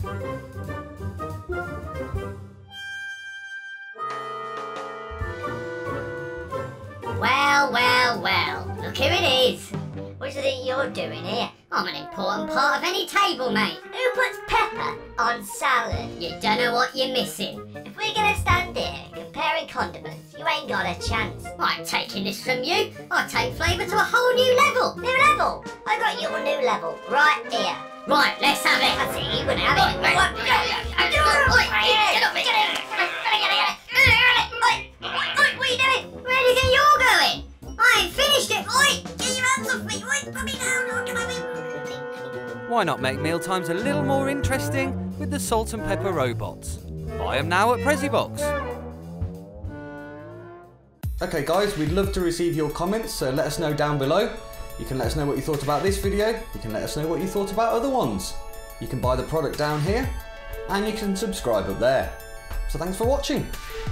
Well, look who it is. What do you think you're doing here? I'm an important part of any table, mate. Who puts pepper on salad? You don't know what you're missing. If we're gonna stand here comparing condiments, you ain't got a chance. I'm taking this from you. I'll take flavour to a whole new level. New level? I got your new level right here. Right, let's have it. I see you gonna have it. Get off it. What are you doing? Where do you think you're going? I ain't finished it, oi! Get your hands off me, oi! Put me down, or can I be... Why not make mealtimes a little more interesting with the salt and pepper robots? Buy them now at Prezzybox. Okay guys, we'd love to receive your comments, so let us know down below. You can let us know what you thought about this video, you can let us know what you thought about other ones. You can buy the product down here, and you can subscribe up there. So thanks for watching.